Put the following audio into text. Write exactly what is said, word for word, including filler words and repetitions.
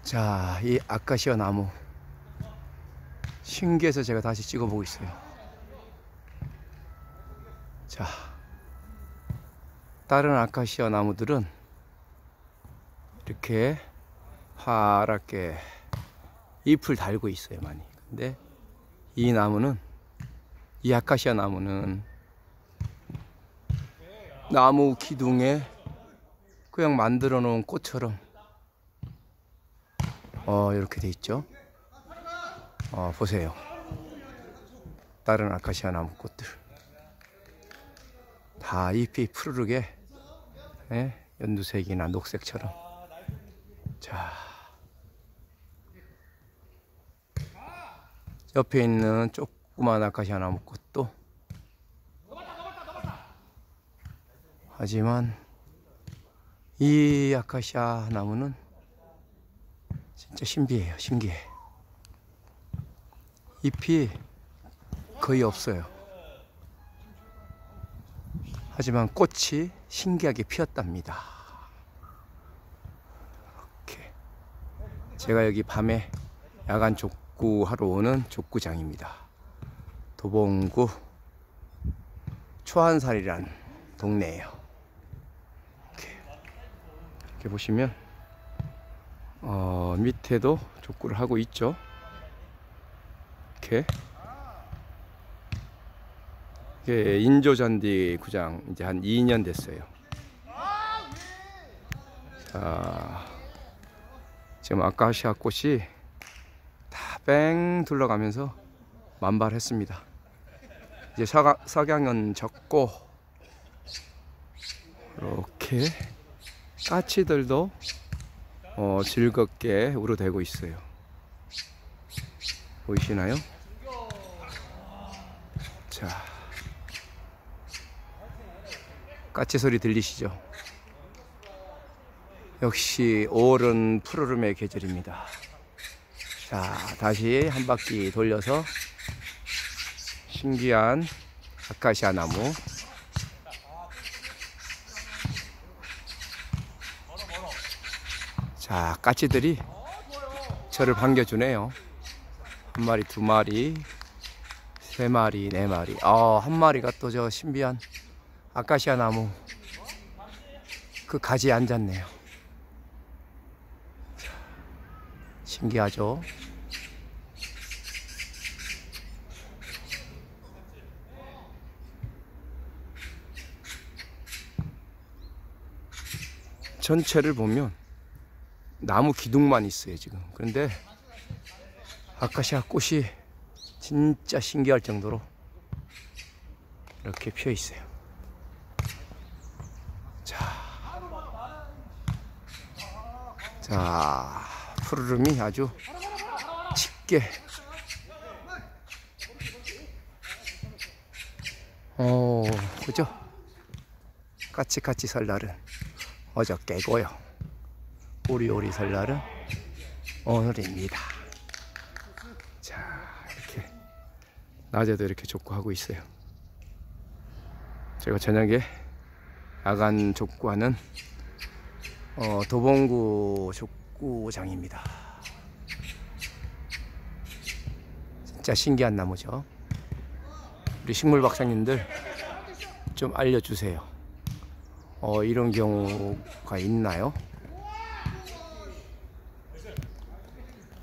자, 이 아카시아 나무 신기해서 제가 다시 찍어보고 있어요. 자, 다른 아카시아 나무들은 이렇게 파랗게 잎을 달고 있어요, 많이. 근데 이 나무는, 이 아카시아 나무는 나무 기둥에 그냥 만들어 놓은 꽃처럼 어 이렇게 돼 있죠. 어 보세요, 다른 아카시아 나무 꽃들 다 잎이 푸르르게, 예? 연두색이나 녹색처럼. 자, 옆에 있는 조그만 아카시아 나무 꽃도, 하지만 이 아카시아 나무는 진짜 신비해요. 신기해. 잎이 거의 없어요. 하지만 꽃이 신기하게 피었답니다. 이렇게 제가 여기 밤에 야간 족구하러 오는 족구장입니다. 도봉구 초안살이란 동네예요. 이렇게, 이렇게 보시면 어, 밑에도 족구를 하고 있죠. 이렇게 이게 인조잔디 구장 이제 한 이 년 됐어요. 자, 지금 아카시아 꽃이 다 뺑 둘러가면서 만발했습니다. 이제 사가, 석양은 졌고, 이렇게 까치들도 어, 즐겁게 우러대고 있어요. 보이시나요? 자, 까치 소리 들리시죠? 역시 오월은 푸르름의 계절입니다. 자, 다시 한 바퀴 돌려서 신기한 아카시아 나무. 자, 까치들이 저를 반겨주네요. 한 마리, 두 마리, 세 마리, 네 마리. 아, 한 마리가 또 저 신비한 아카시아 나무 그 가지에 앉았네요. 자, 신기하죠? 전체를 보면 나무 기둥만 있어요, 지금. 그런데 아카시아 꽃이 진짜 신기할 정도로 이렇게 피어 있어요. 자, 자, 푸르름이 아주 짙게, 어, 그죠? 까치까치 설날은 어저께고요. 오리오리 설날은 오늘입니다. 자, 이렇게 낮에도 이렇게 족구하고 있어요. 제가 저녁에 야간 족구하는 어, 도봉구 족구장입니다. 진짜 신기한 나무죠. 우리 식물 박사님들 좀 알려주세요. 어, 이런 경우가 있나요?